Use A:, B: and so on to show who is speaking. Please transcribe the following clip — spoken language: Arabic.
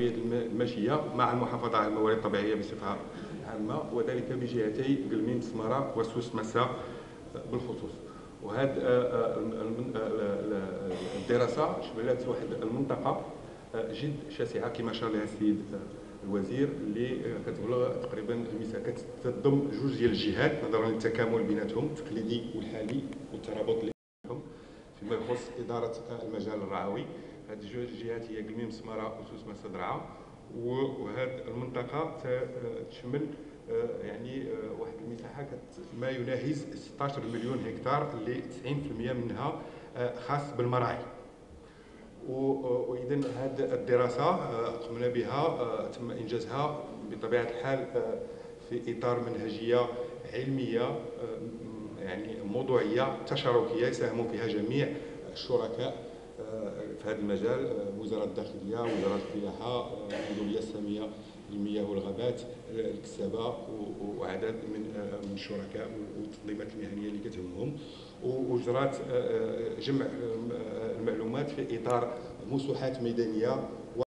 A: التربية الماشية مع المحافظة على الموارد الطبيعية بصفة عامة، وذلك بجهتي قلمين سمارة وسوس مسا بالخصوص. وهذه الدراسة شملت واحد المنطقة جد شاسعة كما أشار لها السيد الوزير، اللي كتبلغ تقريبا المساحه، كتضم جوج ديال الجهات نظرا للتكامل بيناتهم التقليدي والحالي والترابط اللي بيناتهم فيما يخص اداره المجال الرعوي. هذه جوج الجهات هي قلميم سماره وسوس مسا درعا. وهذه المنطقه تشمل يعني واحد المساحه ما يناهز 16 مليون هكتار، اللي 90% منها خاص بالمراعي. واذا هذه الدراسه قمنا بها، تم انجازها بطبيعه الحال في اطار منهجيه علميه يعني موضوعيه تشاركيه يساهم فيها جميع الشركاء في هذا المجال، وزاره الداخليه، وزاره الفلاحه، المديريه الساميه للمياه والغابات، الكسابه، وعدد من الشركاء والتنظيمات المهنيه اللي كتهمهم. وجرات جمع المعلومات في اطار مسوحات ميدانيه